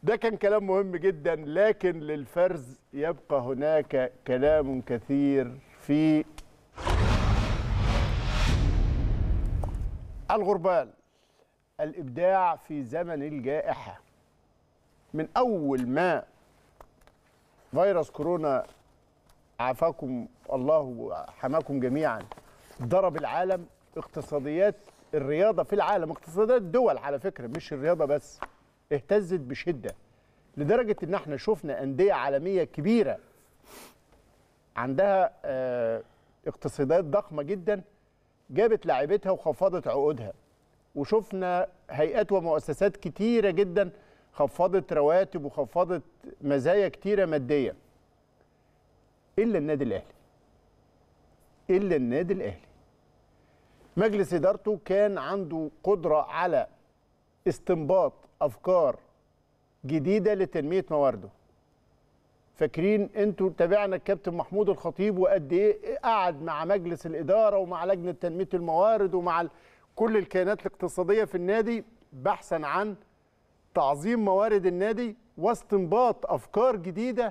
ده كان كلام مهم جدا، لكن للفرز يبقى هناك كلام كثير في الغربال. الإبداع في زمن الجائحة، من أول ما فيروس كورونا عافاكم الله وحماكم جميعا ضرب العالم، اقتصاديات الرياضة في العالم، اقتصاديات الدول على فكرة مش الرياضة بس، اهتزت بشدة، لدرجة ان احنا شفنا أندية عالمية كبيرة عندها اقتصاديات ضخمة جدا جابت لاعبتها وخفضت عقودها، وشفنا هيئات ومؤسسات كتيرة جدا خفضت رواتب وخفضت مزايا كتيرة مادية، إلا النادي الأهلي. إلا النادي الأهلي مجلس إدارته كان عنده قدرة على استنباط أفكار جديدة لتنمية موارده. فاكرين انتوا تابعنا الكابتن محمود الخطيب وقد ايه قعد مع مجلس الإدارة ومع لجنة تنمية الموارد ومع كل الكيانات الاقتصادية في النادي بحثا عن تعظيم موارد النادي واستنباط أفكار جديدة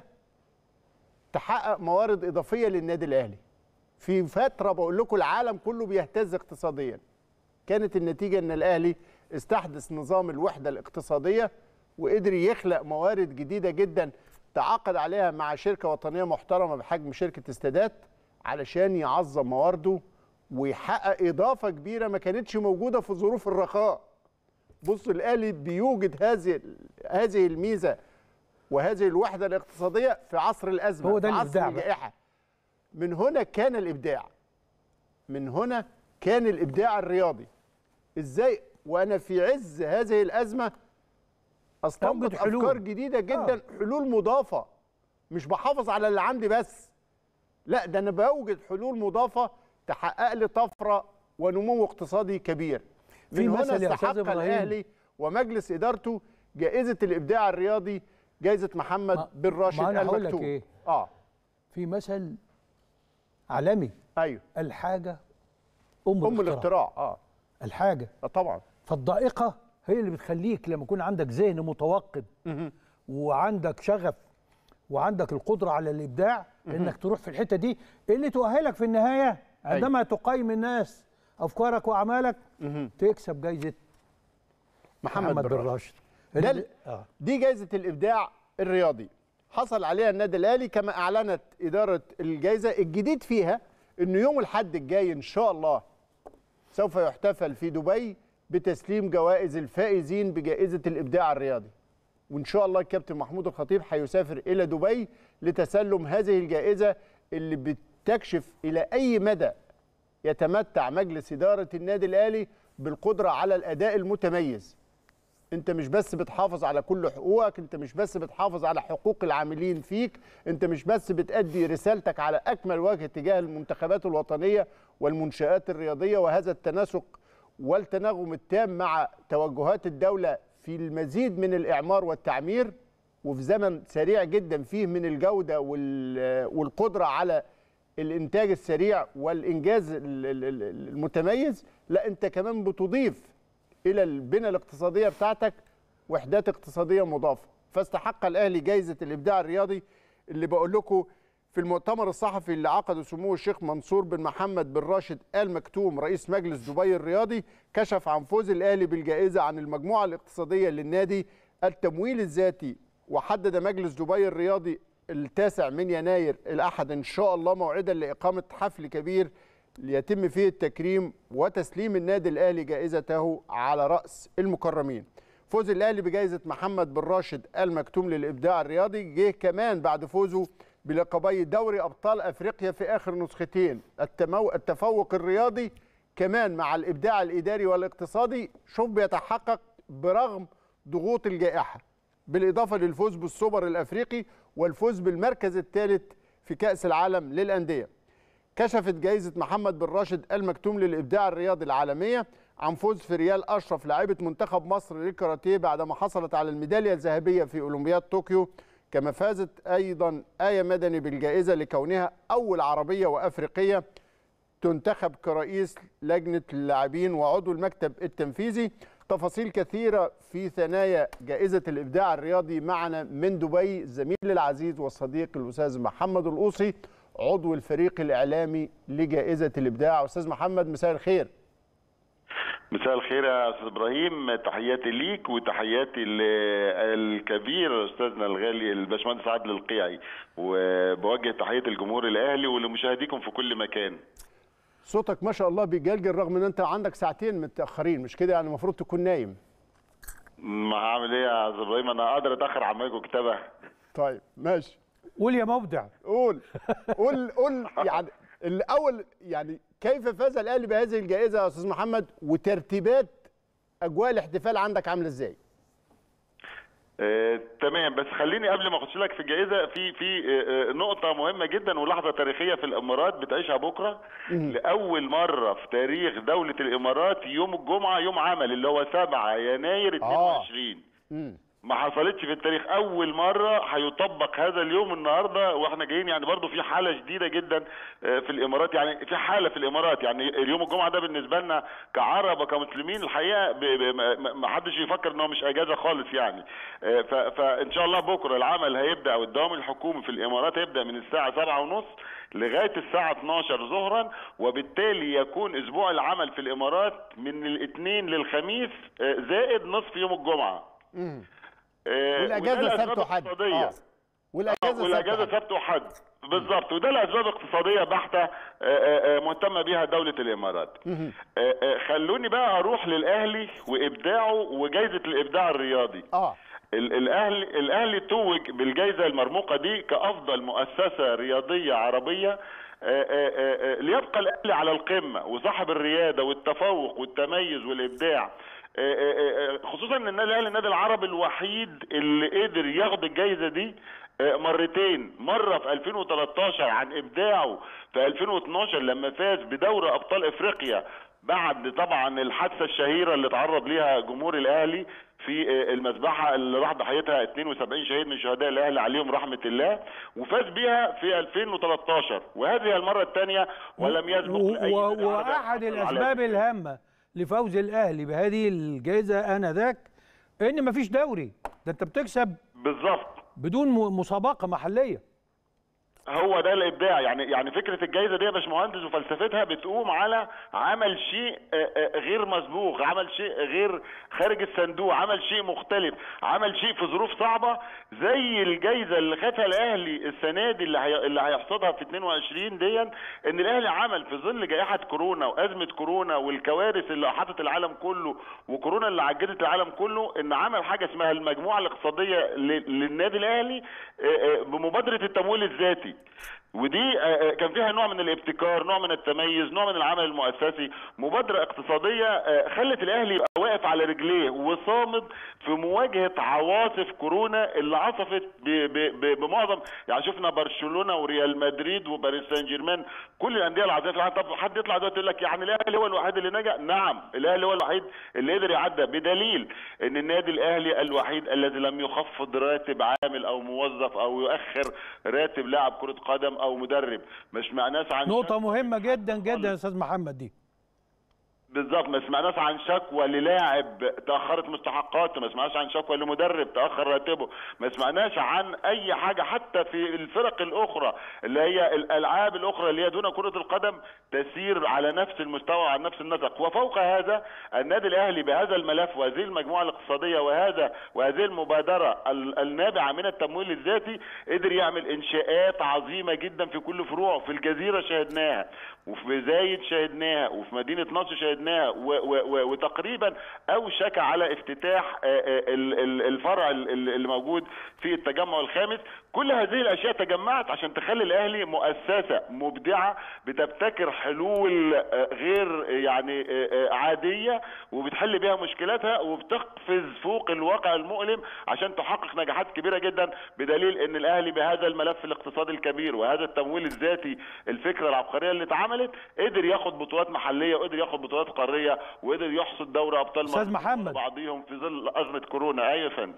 تحقق موارد إضافية للنادي الأهلي. في فترة بقول لكم العالم كله بيهتز اقتصاديا، كانت النتيجة أن الأهلي استحدث نظام الوحدة الاقتصادية وقدر يخلق موارد جديدة جدا تعاقد عليها مع شركة وطنية محترمة بحجم شركة استادات علشان يعظم موارده ويحقق إضافة كبيرة ما كانتش موجودة في ظروف الرخاء. بصوا الأهلي بيوجد هذه الميزة وهذه الوحدة الاقتصادية في عصر الأزمة، هو ده في عصر الإبداع الجائحة. من هنا كان الإبداع، من هنا كان الإبداع الرياضي. إزاي وأنا في عز هذه الأزمة استنبط أفكار جديدة جدا، حلول مضافة، مش بحافظ على اللي عندي بس، لا ده أنا بوجد حلول مضافة تحقق لي طفرة ونمو اقتصادي كبير. من هنا استحق الأهلي ومجلس إدارته جائزة الإبداع الرياضي، جائزة محمد بن راشد المكتوم. إيه؟ في مثل عالمي، أيوه، الحاجة أم الاختراع. الحاجة طبعا، فالضائقة هي اللي بتخليك لما يكون عندك ذهن متوقد وعندك شغف وعندك القدرة على الإبداع إنك تروح في الحتة دي اللي تؤهلك في النهاية عندما تقيم الناس أفكارك وأعمالك تكسب جايزة محمد بن راشد. دي جايزة الإبداع الرياضي حصل عليها النادي الأهلي كما أعلنت إدارة الجايزة. الجديد فيها إنه يوم الأحد الجاي إن شاء الله سوف يحتفل في دبي بتسليم جوائز الفائزين بجائزة الإبداع الرياضي، وإن شاء الله الكابتن محمود الخطيب هيسافر إلى دبي لتسلم هذه الجائزة اللي بتكشف إلى أي مدى يتمتع مجلس إدارة النادي الأهلي بالقدرة على الأداء المتميز. أنت مش بس بتحافظ على كل حقوقك، أنت مش بس بتحافظ على حقوق العاملين فيك، أنت مش بس بتأدي رسالتك على أكمل وجه تجاه المنتخبات الوطنية والمنشآت الرياضية، وهذا التناسق والتناغم التام مع توجهات الدولة في المزيد من الإعمار والتعمير، وفي زمن سريع جدا فيه من الجودة والقدرة على الإنتاج السريع والإنجاز المتميز. لا أنت كمان بتضيف إلى البنى الاقتصادية بتاعتك وحدات اقتصادية مضافة. فاستحق الأهلي جائزة الإبداع الرياضي اللي بقول لكم في المؤتمر الصحفي اللي عقده سمو الشيخ منصور بن محمد بن راشد آل مكتوم رئيس مجلس دبي الرياضي، كشف عن فوز الأهلي بالجائزة عن المجموعة الاقتصادية للنادي، التمويل الذاتي، وحدد مجلس دبي الرياضي 9 يناير الأحد إن شاء الله موعدا لإقامة حفل كبير ليتم فيه التكريم وتسليم النادي الأهلي جائزته على رأس المكرمين. فوز الأهلي بجائزة محمد بن راشد آل مكتوم للإبداع الرياضي جه كمان بعد فوزه بلقبي دوري أبطال أفريقيا في آخر نسختين. التفوق الرياضي كمان مع الإبداع الإداري والاقتصادي شوف بيتحقق برغم ضغوط الجائحة، بالإضافة للفوز بالسوبر الأفريقي والفوز بالمركز الثالث في كأس العالم للأندية. كشفت جائزة محمد بن راشد آل مكتوم للإبداع الرياضي العالمية عن فوز فريال أشرف لاعبة منتخب مصر للكاراتيه بعدما حصلت على الميدالية الذهبية في أولمبياد طوكيو. كما فازت أيضا آية مدني بالجائزة لكونها أول عربية وأفريقية تنتخب كرئيس لجنة اللاعبين وعضو المكتب التنفيذي. تفاصيل كثيرة في ثنايا جائزة الإبداع الرياضي. معنا من دبي الزميل العزيز والصديق الأستاذ محمد القوصي، عضو الفريق الإعلامي لجائزة الإبداع. أستاذ محمد، مساء الخير. مساء الخير يا أستاذ إبراهيم، تحياتي ليك وتحياتي الكبير أستاذنا الغالي الباشمهندس عادل القيعي، وبوجه تحية الجمهور الأهلي ولمشاهديكم في كل مكان. صوتك ما شاء الله بيجلجل رغم ان انت عندك ساعتين متاخرين، مش كده؟ يعني المفروض تكون نايم. ما هعمل ايه يا استاذ ابراهيم، انا اقدر اتاخر عماكم كتابه. طيب ماشي، قول يا مبدع. قول يعني الاول، يعني كيف فاز الاهلي بهذه الجائزه يا استاذ محمد، وترتيبات اجواء الاحتفال عندك عامله ازاي؟ تمام، بس خليني قبل ما اخش لك في الجائزه في نقطه مهمه جدا ولحظه تاريخيه في الامارات بتعيشها بكره. لاول مره في تاريخ دوله الامارات يوم الجمعه يوم عمل، اللي هو 7 يناير 22. ما حصلتش في التاريخ، اول مره هيطبق هذا اليوم النهارده واحنا جايين. يعني برضو في حاله شديده جدا في الامارات، يعني في حاله في الامارات. يعني اليوم الجمعه ده بالنسبه لنا كعرب وكمسلمين الحقيقه ما حدش يفكر ان هو مش اجازه خالص يعني. فان شاء الله بكره العمل هيبدا، او الدوام الحكومي في الامارات هيبدا من الساعه 7:30 لغايه الساعه 12 ظهرا، وبالتالي يكون اسبوع العمل في الامارات من الاثنين للخميس زائد نصف يوم الجمعه. والاجازه سبت وحد. والاجازه سبت وحد بالظبط، وده لاسباب اقتصاديه بحته مهتمه بها دوله الامارات. خلوني بقى اروح للاهلي وابداعه وجائزه الابداع الرياضي. الاهلي توج بالجائزه المرموقه دي كافضل مؤسسه رياضيه عربيه، ليبقى الاهلي على القمه وصاحب الرياده والتفوق والتميز والابداع. خصوصا ان النادي الاهلي النادي العربي الوحيد اللي قدر ياخد الجائزه دي مرتين، مره في 2013 عن ابداعه في 2012 لما فاز بدوري ابطال افريقيا بعد طبعا الحادثه الشهيره اللي تعرض ليها جمهور الاهلي في المذبحه اللي راح ضحيتها 72 شهيد من شهداء الاهلي عليهم رحمه الله، وفاز بيها في 2013، وهذه المره الثانيه ولم يسبق لاي. واحد الاسباب الهامه لفوز الاهلي بهذه الجائزه انذاك ان مفيش دوري، ده انت بتكسب بالظبط بدون مسابقه محليه. هو ده الابداع. يعني فكره الجائزه دي يا باشمهندس وفلسفتها بتقوم على عمل شيء غير مسبوق، عمل شيء غير خارج الصندوق، عمل شيء مختلف، عمل شيء في ظروف صعبه زي الجائزه اللي خدها الاهلي السنه دي اللي هيحصدها في 22 دي. ان الاهلي عمل في ظل جائحه كورونا وازمه كورونا والكوارث اللي احاطت العالم كله وكورونا اللي عجزت العالم كله، ان عمل حاجه اسمها المجموعه الاقتصاديه للنادي الاهلي بمبادره التمويل الذاتي. ودي كان فيها نوع من الابتكار، نوع من التميز، نوع من العمل المؤسسي، مبادرة اقتصادية خلت الاهلي يبقى واقف على رجليه وصامد في مواجهة عواصف كورونا اللي عصفت بمعظم. يعني شفنا برشلونة وريال مدريد وباريس سان جيرمان، كل الانديه العظيمه في العالم. طب حد يطلع دلوقتي يقول لك يعني الاهلي هو الوحيد اللي نجا؟ نعم، الاهلي هو الوحيد اللي قدر يعدى، بدليل ان النادي الاهلي الوحيد الذي لم يخفض راتب عامل او موظف او يؤخر راتب لاعب كرة قدم او مدرب. مش معناش عن نقطة مهمة جدا جدا يا استاذ محمد دي. بالظبط، ما سمعناش عن شكوى للاعب تاخرت مستحقاته، ما سمعناش عن شكوى لمدرب تاخر راتبه، ما سمعناش عن اي حاجه حتى في الفرق الاخرى اللي هي الالعاب الاخرى اللي هي دون كره القدم تسير على نفس المستوى وعلى نفس النسق. وفوق هذا النادي الاهلي بهذا الملف وهذه المجموعه الاقتصاديه وهذه المبادره النابعه من التمويل الذاتي قدر يعمل انشاءات عظيمه جدا في كل فروعه. في الجزيره شاهدناها، وفي زايد شاهدناها، وفي مدينه نصر شاهدناها، وتقريبا اوشك على افتتاح الفرع اللي موجود في التجمع الخامس. كل هذه الاشياء تجمعت عشان تخلي الاهلي مؤسسه مبدعه بتبتكر حلول غير يعني عاديه وبتحل بها مشكلاتها وبتقفز فوق الواقع المؤلم عشان تحقق نجاحات كبيره جدا، بدليل ان الاهلي بهذا الملف الاقتصادي الكبير وهذا التمويل الذاتي، الفكره العبقريه اللي اتعملت، قدر ياخد بطولات محليه وقدر ياخد بطولات قاريه وقدر يحصد دوري ابطال استاذ محمد بعضيهم في ظل ازمه كورونا. ايوه يا فندم.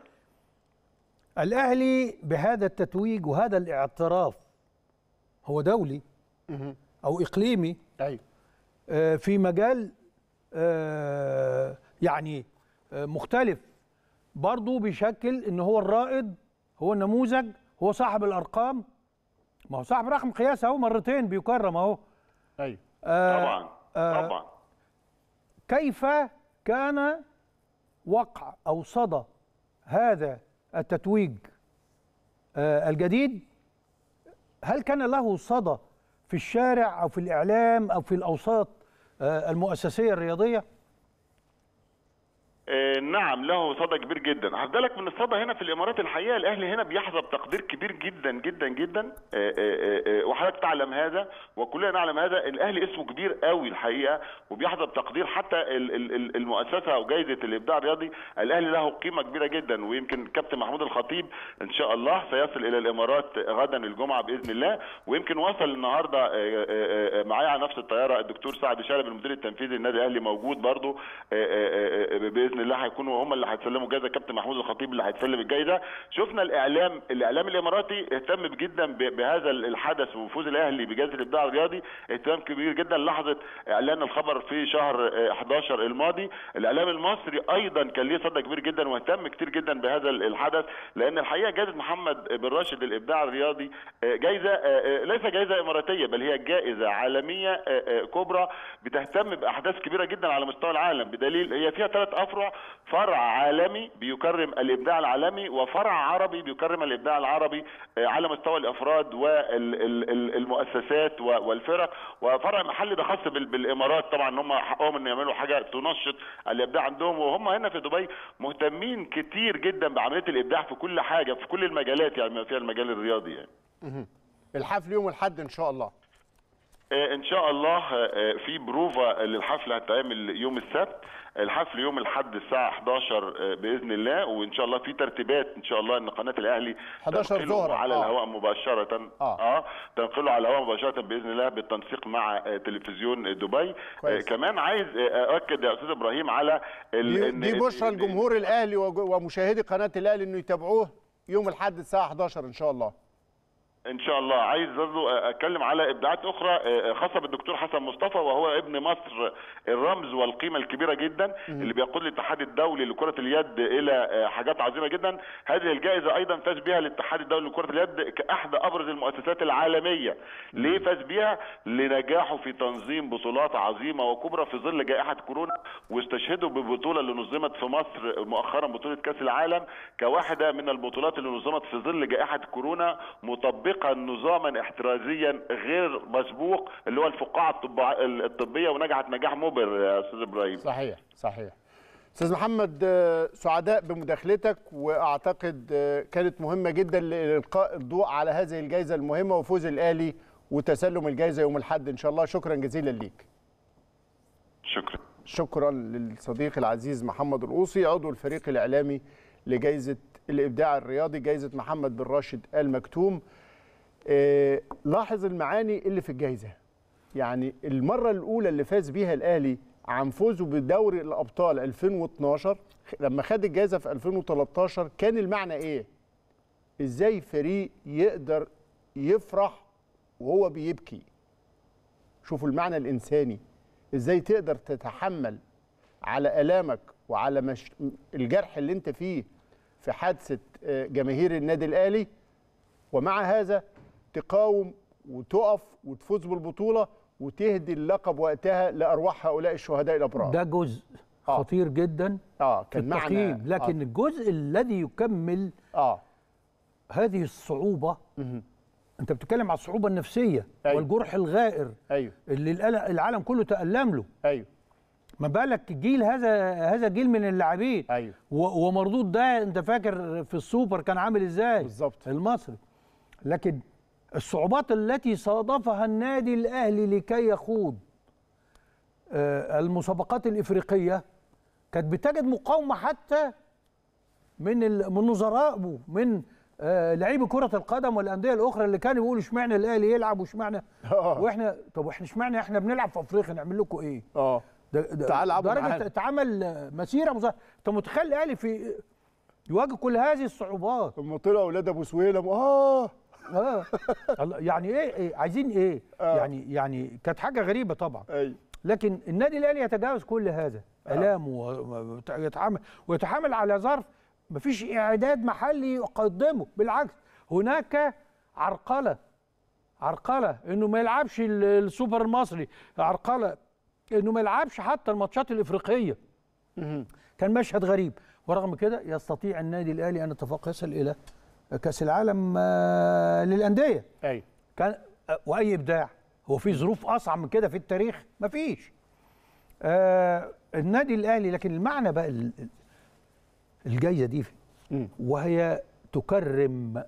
الاهلي بهذا التتويج وهذا الاعتراف، هو دولي او اقليمي، ايوه، في مجال يعني مختلف برضه، بيشكل ان هو الرائد، هو النموذج، هو صاحب الارقام. ما هو صاحب رقم قياسي اهو، مرتين بيكرم اهو. ايوه طبعا طبعا. كيف كان وقع او صدى هذا التتويج الجديد؟ هل كان له صدى في الشارع او في الاعلام او في الاوساط المؤسسيه الرياضيه؟ نعم، له صدى كبير جدا. هبدا لك من الصدى هنا في الامارات. الحقيقه الاهلي هنا بيحظى بتقدير كبير جدا جدا جدا، وحضرتك تعلم هذا وكلنا نعلم هذا. الاهلي اسمه كبير قوي الحقيقه، وبيحظى بتقدير. حتى المؤسسه او جائزه الابداع الرياضي، الاهلي له قيمه كبيره جدا. ويمكن الكابتن محمود الخطيب ان شاء الله سيصل الى الامارات غدا الجمعه باذن الله، ويمكن وصل النهارده معايا على نفس الطياره الدكتور سعد شلبي المدير التنفيذي للنادي الاهلي موجود برضه باذن الله. هيكونوا هم اللي هيسلموا الجائزه، كابتن محمود الخطيب اللي هيتسلم الجائزه. شفنا الاعلام الاماراتي اهتم جدا بهذا الحدث وفوز الاهلي بجائزه الابداع الرياضي، اهتمام كبير جدا. لحظه اعلان الخبر في شهر 11 الماضي، الاعلام المصري ايضا كان ليه صدى كبير جدا واهتم كتير جدا بهذا الحدث، لان الحقيقه جائزه محمد بن راشد للابداع الرياضي جائزه ليس جائزه اماراتيه، بل هي جائزه عالميه كبرى بتهتم باحداث كبيره جدا على مستوى العالم. بدليل هي فيها 3 افرع: فرع عالمي بيكرم الابداع العالمي، وفرع عربي بيكرم الابداع العربي على مستوى الافراد والمؤسسات والفرق، وفرع محلي ده خاص بالامارات. طبعا هم حقهم ان يعملوا حاجه تنشط الابداع عندهم، وهم هنا في دبي مهتمين كتير جدا بعمليه الابداع في كل حاجه في كل المجالات، يعني فيها المجال الرياضي يعني. الحفل يوم الاحد ان شاء الله. ان شاء الله في بروفا للحفل هتعمل يوم السبت. الحفل يوم الاحد الساعه 11 باذن الله، وان شاء الله في ترتيبات ان شاء الله ان قناه الاهلي 11 ظهرا على الهواء مباشره. تنقله على الهواء مباشره باذن الله بالتنسيق مع تلفزيون دبي. كمان عايز اؤكد يا استاذ ابراهيم على دي بشرى الجمهور الاهلي ومشاهدي قناه الاهلي انه يتابعوه يوم الاحد الساعه 11 ان شاء الله. ان شاء الله. عايز برضه اتكلم على ابداعات اخرى خاصه بالدكتور حسن مصطفى، وهو ابن مصر الرمز والقيمه الكبيره جدا اللي بيقود الاتحاد الدولي لكره اليد الى حاجات عظيمه جدا. هذه الجائزه ايضا فاز بها الاتحاد الدولي لكره اليد كاحد ابرز المؤسسات العالميه. ليه فاز بها؟ لنجاحه في تنظيم بطولات عظيمه وكبرى في ظل جائحه كورونا، واستشهدوا ببطوله اللي نظمت في مصر مؤخرا، بطوله كاس العالم، كواحده من البطولات اللي نظمت في ظل جائحه كورونا، مطبقه نظاما احترازيا غير مسبوق اللي هو الفقاعه الطبيه، ونجحت نجاح مبهر يا استاذ ابراهيم. صحيح صحيح. استاذ محمد، سعداء بمداخلتك، واعتقد كانت مهمه جدا لالقاء الضوء على هذه الجائزه المهمه وفوز الاهلي وتسلم الجائزه يوم الاحد ان شاء الله. شكرا جزيلا ليك. شكرا. شكرا للصديق العزيز محمد القوصي، عضو الفريق الاعلامي لجائزه الابداع الرياضي، جائزه محمد بن راشد آل مكتوم. لاحظ المعاني اللي في الجائزة. يعني المرة الأولى اللي فاز بيها الأهلي عن فوزه بدوري الأبطال 2012، لما خد الجائزة في 2013 كان المعنى إيه؟ إزاي فريق يقدر يفرح وهو بيبكي؟ شوفوا المعنى الإنساني، إزاي تقدر تتحمل على آلامك وعلى الجرح اللي أنت فيه في حادثة جماهير النادي الأهلي، ومع هذا تقاوم وتقف وتفوز بالبطولة وتهدي اللقب وقتها لأرواح هؤلاء الشهداء الأبرار. ده جزء خطير جدا كان في التقييم، لكن الجزء الذي يكمل هذه الصعوبة، أنت بتتكلم على الصعوبة النفسية والجرح الغائر اللي العالم كله تألم له. ما بالك جيل هذا جيل من اللاعبين. ومردود ده أنت فاكر في السوبر كان عامل إزاي بالظبط المصري. لكن الصعوبات التي صادفها النادي الأهلي لكي يخوض المسابقات الإفريقية كانت بتجد مقاومة حتى من نظرائه، من لاعبي كرة القدم والأندية الأخرى اللي كانوا بيقولوا اشمعنى الأهلي يلعب واشمعنى واحنا، طب احنا اشمعنى احنا بنلعب في أفريقيا نعمل لكم إيه؟ تعال العبوا معانا. درجة اتعمل مسيرة أنت متخيل الأهلي في يواجه كل هذه الصعوبات. لما طلعوا أولاد أبو سويلم يعني ايه عايزين ايه؟ يعني كانت حاجه غريبه طبعا. لكن النادي الاهلي يتجاوز كل هذا. اعلام ويتحامل على ظرف مفيش اعداد محلي يقدمه. بالعكس هناك عرقله انه ما يلعبش السوبر المصري، عرقله انه ما يلعبش حتى الماتشات الافريقيه. كان مشهد غريب، ورغم كده يستطيع النادي الاهلي ان يتفوق يصل الى كاس العالم للانديه. ايوه كان واي ابداع. هو في ظروف اصعب من كده في التاريخ؟ مفيش. النادي الاهلي، لكن المعنى بقى الجايزه دي وهي تكرم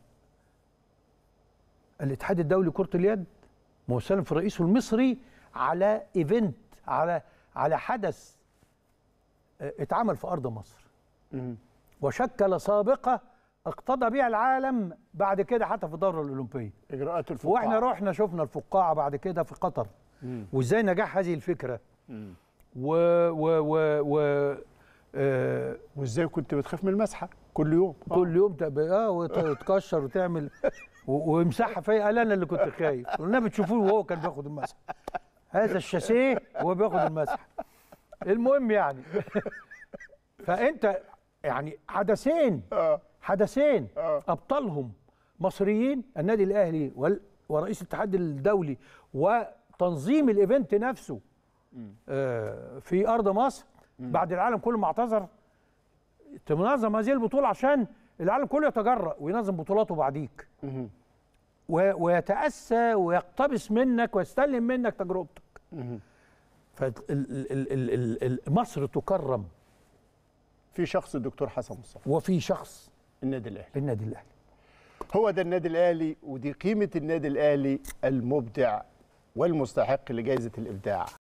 الاتحاد الدولي لكرة اليد موسلا في رئيسه المصري على ايفنت، على حدث اتعمل في ارض مصر وشكل سابقه اقتضى بها العالم بعد كده حتى في الدوره الاولمبيه. اجراءات الفقاعه، واحنا رحنا شفنا الفقاعه بعد كده في قطر وازاي نجاح هذه الفكره وازاي كنت بتخاف من المسحه كل يوم وتكشر وتعمل ويمسحها فيا. قال انا اللي كنت خايف، قلنا بتشوفوه وهو كان بياخد المسح، هذا الشاسيه وهو بياخد المسح. المهم يعني فانت يعني حدثين ابطالهم مصريين، النادي الاهلي ورئيس الاتحاد الدولي وتنظيم الايفنت نفسه في ارض مصر بعد العالم كله ما اعتذر. تنظم هذه البطوله عشان العالم كله يتجرأ وينظم بطولاته بعديك ويتأسى ويقتبس منك ويستلم منك تجربتك. فمصر تكرم في شخص الدكتور حسن مصطفى، وفي شخص النادي الاهلي. هو ده النادي الاهلي، ودي قيمه النادي الاهلي المبدع والمستحق لجائزه الابداع.